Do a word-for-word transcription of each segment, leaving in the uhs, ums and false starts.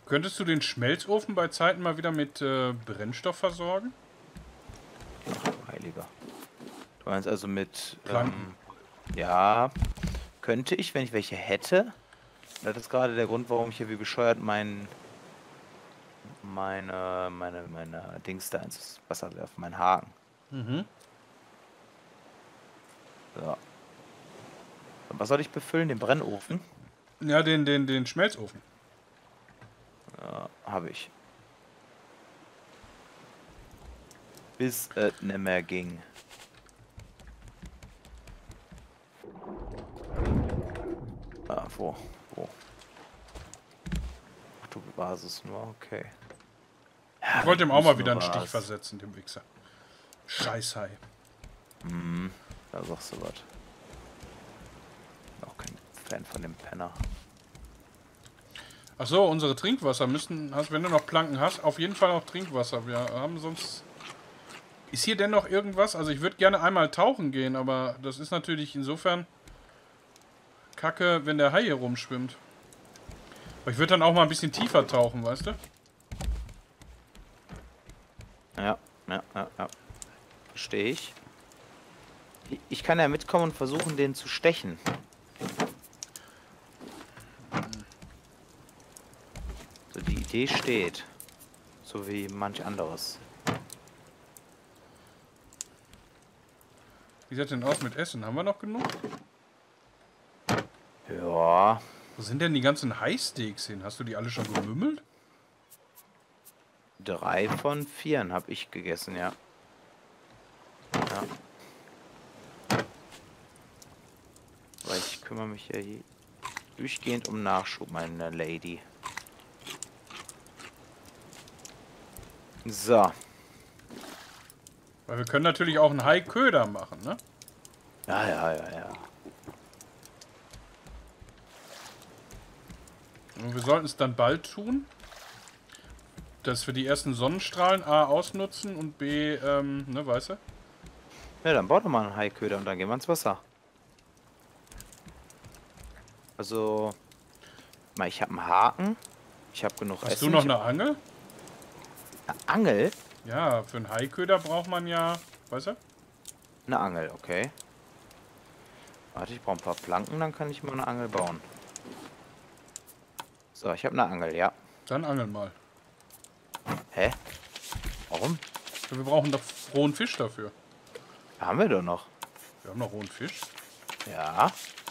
Könntest du den Schmelzofen bei Zeiten mal wieder mit äh, Brennstoff versorgen? Ach, heiliger. Du meinst also mit... Planken. Ähm, ja, könnte ich, wenn ich welche hätte. Das ist gerade der Grund, warum ich hier wie bescheuert mein... Meine, meine, meine Dings da ins Wasser werfe, mein Haken. Mhm. So. Und was soll ich befüllen? Den Brennofen? Ja, den, den, den Schmelzofen. Ja, habe ich. Bis es nicht mehr ging. Ah, wo? Wo? Ach du Basis nur, okay. Ja, Ich wollte ihm auch mal wieder einen was. Stich versetzen, dem Wichser. Scheißhai. Hm, da sagst du was. Auch kein Fan von dem Penner. Ach so, unsere Trinkwasser müssen, hast, wenn du noch Planken hast, auf jeden Fall auch Trinkwasser. Wir haben sonst... Ist hier denn noch irgendwas? Also ich würde gerne einmal tauchen gehen, aber das ist natürlich insofern kacke, wenn der Hai hier rumschwimmt. Aber ich würde dann auch mal ein bisschen tiefer tauchen, weißt du? Ja, ja, ja, ja. Verstehe ich. Ich kann ja mitkommen und versuchen, den zu stechen. So, die Idee steht. So wie manch anderes. Wie sieht das denn aus mit Essen? Haben wir noch genug? Ja. Wo sind denn die ganzen Hai-Steaks hin? Hast du die alle schon gemümmelt? Drei von vieren habe ich gegessen, ja. Ja. Aber ich kümmere mich ja hier durchgehend um Nachschub, meine Lady. So. Weil wir können natürlich auch einen Hai-Köder machen, ne? Ja, ja, ja, ja. Und wir sollten es dann bald tun, dass wir die ersten Sonnenstrahlen A ausnutzen und B, ähm, ne, weißt du? Ja, dann baut doch mal einen Haiköder und dann gehen wir ins Wasser. Also, mal, ich habe einen Haken. Ich habe genug Hast Essen. du noch Ich eine Angel? hab eine Angel? Ja, für einen Haiköder braucht man ja, weißt du? Eine Angel, okay. Warte, ich brauche ein paar Planken, dann kann ich mal eine Angel bauen. So, ich habe eine Angel, ja. Dann angel mal. Hä? Warum? Wir brauchen doch rohen Fisch dafür. Haben wir doch noch. Wir haben noch rohen Fisch. Ja.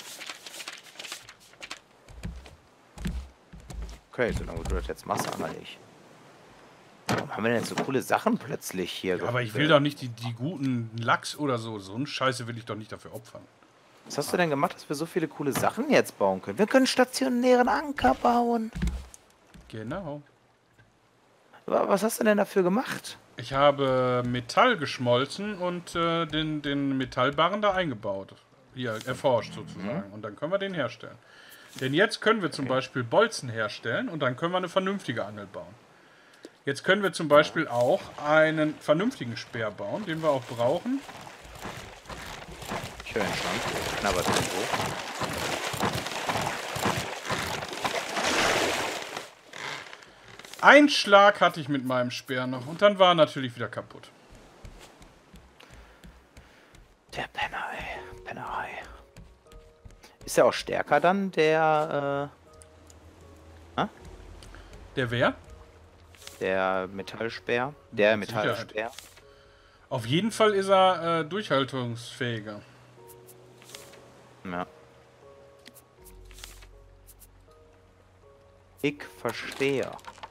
Okay, solange du das jetzt machst, angel ich. Warum haben wir denn so coole Sachen plötzlich hier? Ja, aber ich will doch nicht die, die guten Lachs oder so. So einen Scheiße will ich doch nicht dafür opfern. Was hast du denn gemacht, dass wir so viele coole Sachen jetzt bauen können? Wir können stationären Anker bauen. Genau. Wa- Was hast du denn dafür gemacht? Ich habe Metall geschmolzen und äh, den, den Metallbarren da eingebaut. Hier, erforscht sozusagen. Und dann können wir den herstellen. Denn jetzt können wir zum Beispiel Bolzen herstellen und dann können wir eine vernünftige Angel bauen. Jetzt können wir zum Beispiel auch einen vernünftigen Speer bauen, den wir auch brauchen. Ich höre ihn schon. Knabbert irgendwo. Ein Schlag hatte ich mit meinem Speer noch und dann war er natürlich wieder kaputt. Der Penner, ey. Pennerei. Ist er auch stärker dann, der, äh, hä? Der wer? Der Metallspeer? Der Mit Sicherheit. Metallspeer? Auf jeden Fall ist er äh, durchhaltungsfähiger. Ja. Ich verstehe.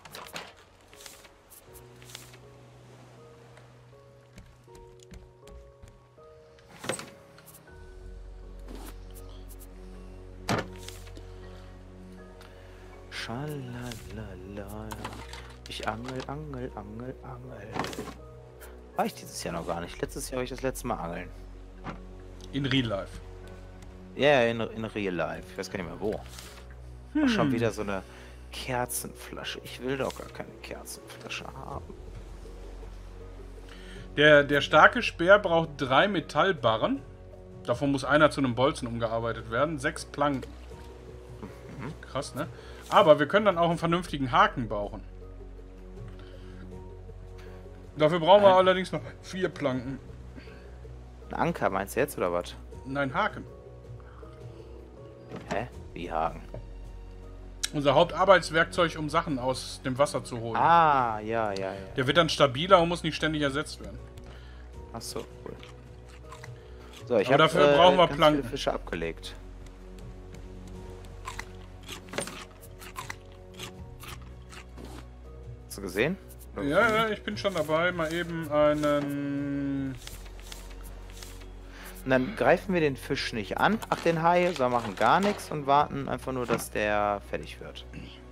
Schalalala. Ich angel, angel, angel, angel. War ich dieses Jahr noch gar nicht. Letztes Jahr habe ich das letzte Mal angeln. In Real Life. Ja, yeah, in, in real life. Ich weiß gar nicht mehr wo. Hm. Schon wieder so eine Kerzenflasche. Ich will doch gar keine Kerzenflasche haben. Der, der starke Speer braucht drei Metallbarren. Davon muss einer zu einem Bolzen umgearbeitet werden. Sechs Planken. Mhm. Krass, ne? Aber wir können dann auch einen vernünftigen Haken bauen. Dafür brauchen wir Ein- allerdings noch vier Planken. Ein Anker meinst du jetzt oder was? Nein, Haken. Hä? Wie Haken? Unser Hauptarbeitswerkzeug, um Sachen aus dem Wasser zu holen. Ah, ja, ja, ja. Der wird dann stabiler und muss nicht ständig ersetzt werden. Ach so, cool. So, ich Aber habe dafür äh, brauchen wir ganz Planken. viele Fische abgelegt. Hast du gesehen? Ja, ja, ich bin schon dabei. Mal eben einen... Und dann greifen wir den Fisch nicht an, ach den Hai, sondern machen gar nichts und warten einfach nur, dass der fertig wird.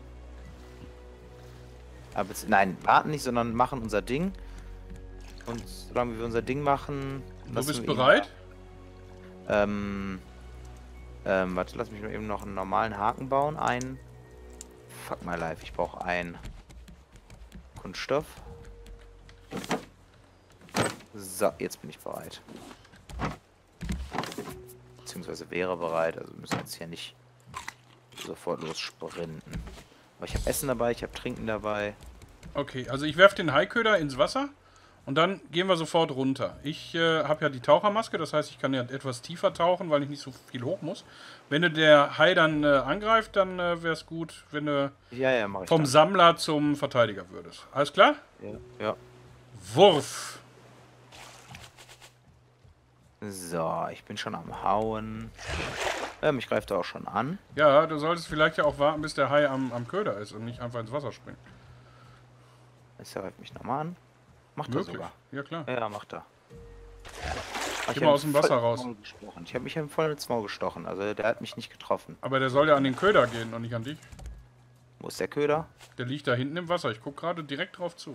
Aber jetzt, nein, warten nicht, sondern machen unser Ding. Und solange wir unser Ding machen... Du lassen bist wir ihn- bereit? Ähm... Ähm, warte, lass mich mal eben noch einen normalen Haken bauen. Ein... Fuck my life, ich brauche ein... Kunststoff. So, jetzt bin ich bereit. Beziehungsweise wäre bereit, also wir müssen jetzt hier nicht sofort los sprinten. Aber ich habe Essen dabei, ich habe Trinken dabei. Okay, also ich werfe den Haiköder ins Wasser und dann gehen wir sofort runter. Ich äh, habe ja die Tauchermaske, das heißt, ich kann ja etwas tiefer tauchen, weil ich nicht so viel hoch muss. Wenn du der Hai dann äh, angreift, dann äh, wäre es gut, wenn du Ja, ja, mach ich vom dann. Sammler zum Verteidiger würdest. Alles klar? Ja, ja. Wurf! So, ich bin schon am Hauen. Ja, mich greift er auch schon an. Ja, du solltest vielleicht ja auch warten, bis der Hai am, am Köder ist und nicht einfach ins Wasser springt. Jetzt greift mich nochmal an. Macht er Möglich. sogar. Ja, klar. Ja, macht er. Geh mal aus dem Wasser raus. Ich habe mich im voll ins Maul gestochen. Also der hat mich nicht getroffen. Aber der soll ja an den Köder gehen und nicht an dich. Wo ist der Köder? Der liegt da hinten im Wasser. Ich gucke gerade direkt drauf zu.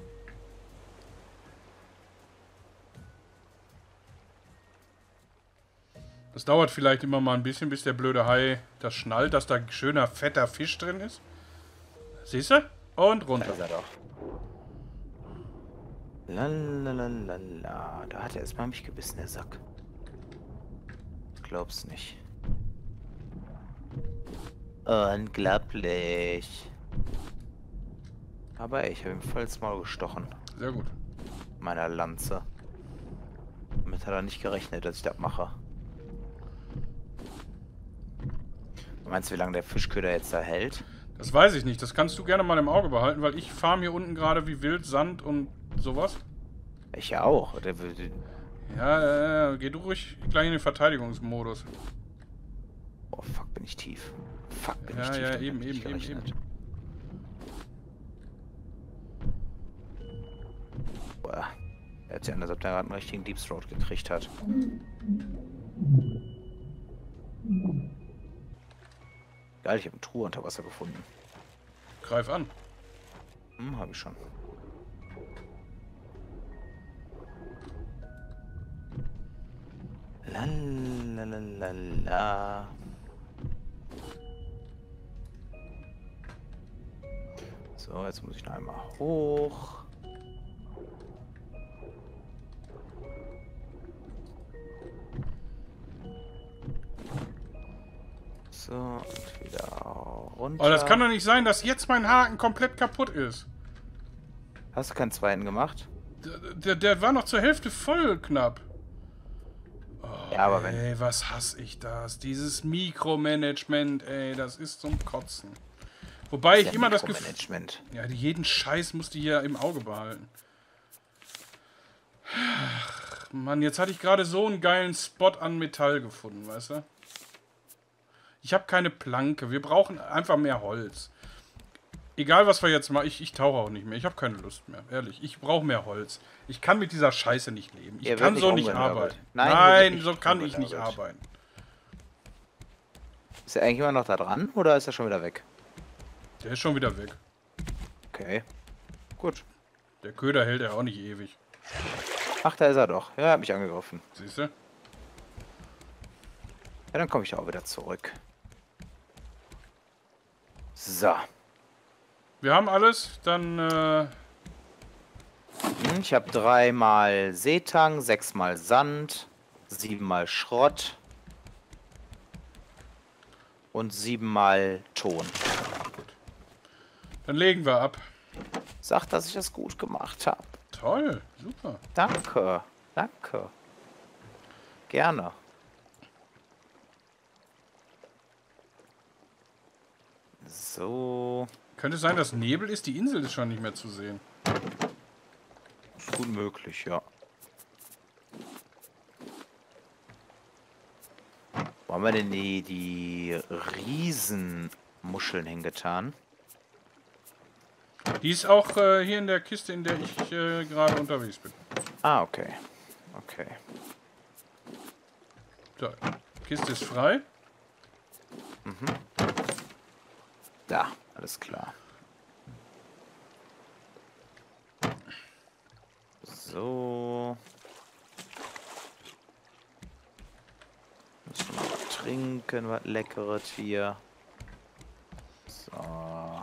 Das dauert vielleicht immer mal ein bisschen, bis der blöde Hai das schnallt, dass da schöner, fetter Fisch drin ist. Siehst du? Und Da runter. ist er doch. Lalalala. Da hat er erstmal mich gebissen, der Sack. Glaub's nicht. Unglaublich. Aber ey, ich habe ihm voll ins Maul gestochen. Sehr gut. Meiner Lanze. Damit hat er nicht gerechnet, dass ich das mache. Meinst du, wie lange der Fischköder jetzt da hält? Das weiß ich nicht. Das kannst du gerne mal im Auge behalten, weil ich farm hier unten gerade wie wild Sand und sowas. Ich ja auch. Der, der, Ja, ja, ja, geh du ruhig gleich in den Verteidigungsmodus. oh, fuck, bin ich tief. Fuck, bin Ja, ich tief. ja, damit eben, hab ich nicht eben, eben, gerechnet. Boah. Er hat sich an, als ob der gerade einen richtigen Deep Throat gekriegt hat. Geil, ich habe eine Truhe unter Wasser gefunden. Greif an. Hm, habe ich schon. Lalalala. So, jetzt muss ich noch einmal hoch. So, und wieder runter. Oh, das kann doch nicht sein, dass jetzt mein Haken komplett kaputt ist. Hast du keinen zweiten gemacht? Der, der, der war noch zur Hälfte voll knapp. Oh, Ja, aber wenn- Ey, was hasse ich das? Dieses Mikromanagement, ey, das ist zum Kotzen. Wobei ich Ja, immer das Gefühl... Mikromanagement. Ja, jeden Scheiß musst du hier im Auge behalten. Ach, Mann, jetzt hatte ich gerade so einen geilen Spot an Metall gefunden, weißt du? Ich habe keine Planke. Wir brauchen einfach mehr Holz. Egal, was wir jetzt machen. Ich, ich tauche auch nicht mehr. Ich habe keine Lust mehr. Ehrlich. Ich brauche mehr Holz. Ich kann mit dieser Scheiße nicht leben. Ich Ihr kann wird so nicht nicht umgearbeitet. arbeiten. Nein, Nein, wird so nicht kann ich nicht umgearbeitet. arbeiten. Ist er eigentlich immer noch da dran oder ist er schon wieder weg? Der ist schon wieder weg. Okay. Gut. Der Köder hält ja auch nicht ewig. Ach, da ist er doch. Ja, er hat mich angegriffen. Siehst du? Ja, dann komme ich auch wieder zurück. So. Wir haben alles. Dann, äh, Hm, Ich habe dreimal Seetang, sechsmal Sand, siebenmal Schrott und siebenmal Ton. Dann legen wir ab. Sag, dass ich das gut gemacht habe. Toll, super. Danke, danke. Gerne. So. Könnte es sein, dass Nebel ist? Die Insel ist schon nicht mehr zu sehen. Ist gut möglich, ja. Wo haben wir denn die, die Riesenmuscheln hingetan? Die ist auch äh, hier in der Kiste, in der ich äh, gerade unterwegs bin. Ah, okay. Okay. So, Kiste ist frei. Mhm. Da, alles klar. So. Müssen wir mal trinken, was Leckeres hier. So.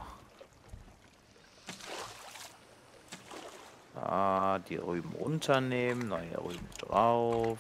Ah, die Rüben runternehmen, neue Rüben drauf.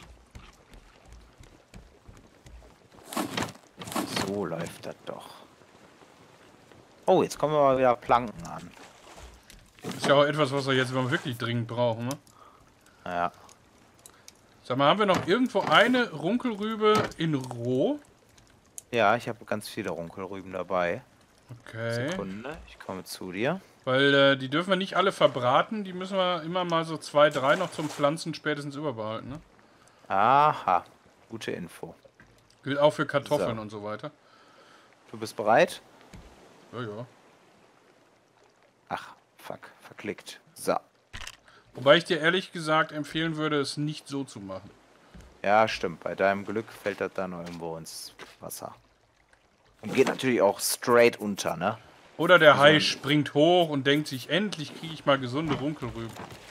So läuft das doch. Oh, jetzt kommen wir mal wieder Planken an. Ist ja auch etwas, was wir jetzt mal wirklich dringend brauchen, ne? Ja. Sag mal, haben wir noch irgendwo eine Runkelrübe in roh? Ja, ich habe ganz viele Runkelrüben dabei. Okay. Sekunde, ich komme zu dir. Weil äh, die dürfen wir nicht alle verbraten, die müssen wir immer mal so zwei, drei noch zum Pflanzen spätestens überbehalten, ne? Aha, gute Info. Gilt auch für Kartoffeln So. und so weiter. Du bist bereit? Ja, ja. Ach, fuck, verklickt. So. Wobei ich dir ehrlich gesagt empfehlen würde, es nicht so zu machen. Ja, stimmt. Bei deinem Glück fällt das dann irgendwo ins Wasser. Und geht natürlich auch straight unter, ne? Oder der Hai springt hoch und denkt sich, endlich kriege ich mal gesunde Runkelrüben.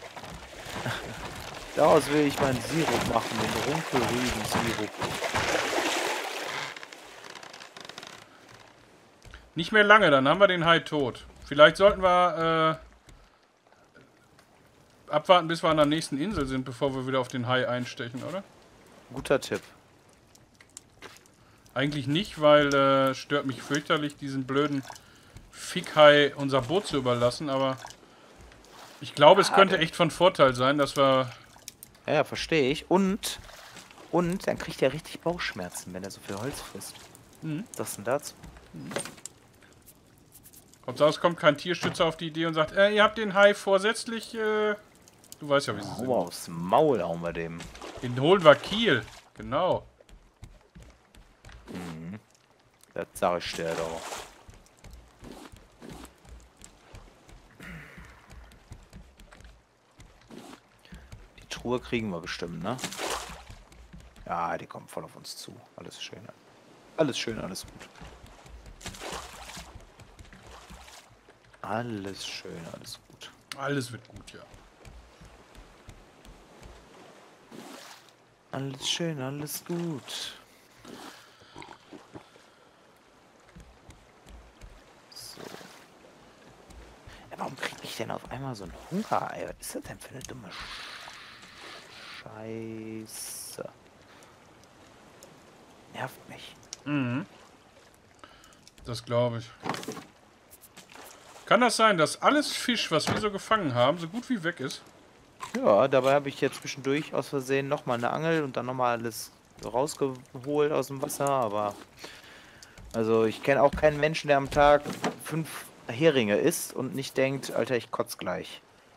Daraus will ich meinen Sirup machen, den Runkelrüben-Sirup. Nicht mehr lange, dann haben wir den Hai tot. Vielleicht sollten wir äh, abwarten, bis wir an der nächsten Insel sind, bevor wir wieder auf den Hai einstechen, oder? Guter Tipp. Eigentlich nicht, weil äh, stört mich fürchterlich, diesen blöden Fickhai unser Boot zu überlassen, aber ich glaube, es könnte echt von Vorteil sein, dass wir... Ja, ja, verstehe ich. Und, und dann kriegt er richtig Bauchschmerzen, wenn er so viel Holz frisst. Mhm. Was ist denn dazu? Hauptsache, es kommt kein Tierschützer auf die Idee und sagt, äh, ihr habt den Hai vorsätzlich... Äh, du weißt ja, wie sie sind. Hau aufs Maul hauen wir dem. Den holen wir Kiel. Genau. Mhm. Das sag ich dir doch. Die Truhe kriegen wir bestimmt, ne? Ja, die kommt voll auf uns zu. Alles schön. Alles schön, alles gut. Alles schön, alles gut. Alles wird gut, ja. Alles schön, alles gut. So. Ja, warum krieg ich denn auf einmal so ein Hungerei? Was ist das denn für eine dumme Scheiße? Nervt mich. Mhm. Das glaube ich. Kann das sein, dass alles Fisch, was wir so gefangen haben, so gut wie weg ist? Ja, dabei habe ich jetzt zwischendurch aus Versehen nochmal eine Angel und dann nochmal alles rausgeholt aus dem Wasser, aber also ich kenne auch keinen Menschen, der am Tag fünf Heringe isst und nicht denkt, Alter, ich kotz gleich.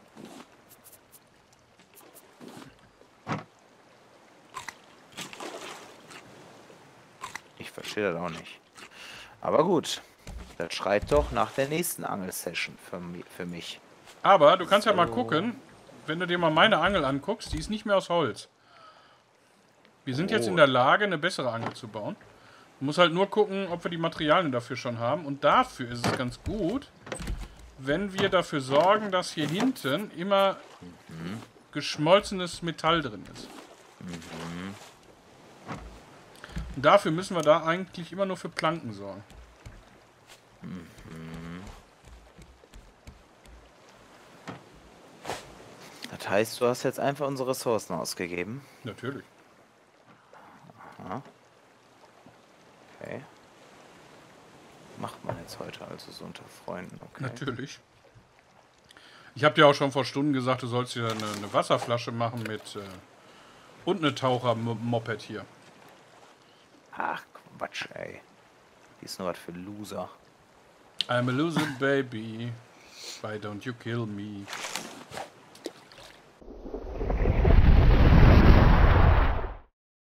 Ich verstehe das auch nicht. Aber gut, das schreit doch nach der nächsten Angelsession für, mi für mich. Aber du kannst So. ja mal gucken, wenn du dir mal meine Angel anguckst, die ist nicht mehr aus Holz. Wir sind jetzt Oh. in der Lage, eine bessere Angel zu bauen. Du musst halt nur gucken, ob wir die Materialien dafür schon haben. Und dafür ist es ganz gut, wenn wir dafür sorgen, dass hier hinten immer Mhm. geschmolzenes Metall drin ist. Mhm. Und dafür müssen wir da eigentlich immer nur für Planken sorgen. Mhm. Das heißt, du hast jetzt einfach unsere Ressourcen ausgegeben. Natürlich. Aha. Okay. Macht man jetzt heute also. machst du es unter Freunden, okay. Natürlich. Ich habe dir auch schon vor Stunden gesagt, du sollst dir eine, eine Wasserflasche machen mit... Äh, und eine Taucher-Moped hier. Ach, Quatsch, ey. Die ist nur was für Loser. I'm a loser, baby. Why don't you kill me?